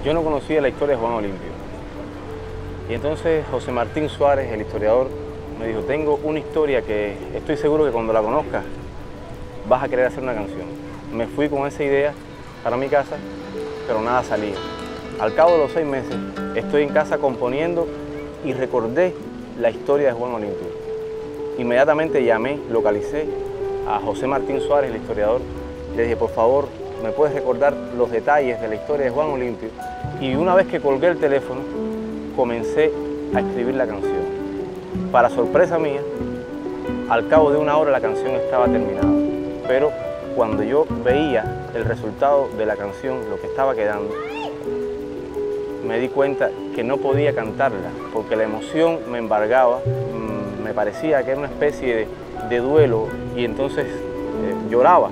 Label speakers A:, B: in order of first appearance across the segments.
A: Yo no conocía la historia de Juan Olimpio. Y entonces José Martín Suárez, el historiador, me dijo, tengo una historia que estoy seguro que cuando la conozcas vas a querer hacer una canción. Me fui con esa idea para mi casa, pero nada salía. Al cabo de los 6 meses estoy en casa componiendo y recordé la historia de Juan Olimpio. Inmediatamente llamé, localicé a José Martín Suárez, el historiador, y le dije, por favor, ¿me puedes recordar los detalles de la historia de Juan Olimpio? Y una vez que colgué el teléfono, comencé a escribir la canción. Para sorpresa mía, al cabo de 1 hora la canción estaba terminada. Pero cuando yo veía el resultado de la canción, lo que estaba quedando, me di cuenta que no podía cantarla, porque la emoción me embargaba, me parecía que era una especie de duelo, y entonces lloraba.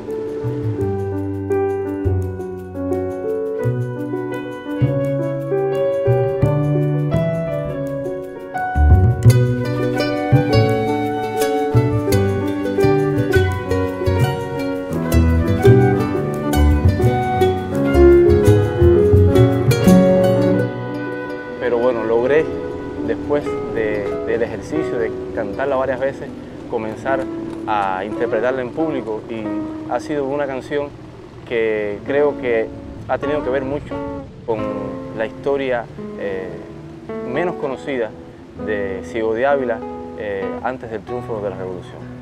A: Pero bueno, logré, después del ejercicio de cantarla varias veces, comenzar a interpretarla en público, y ha sido una canción que creo que ha tenido que ver mucho con la historia menos conocida de Ciego de Ávila antes del triunfo de la Revolución.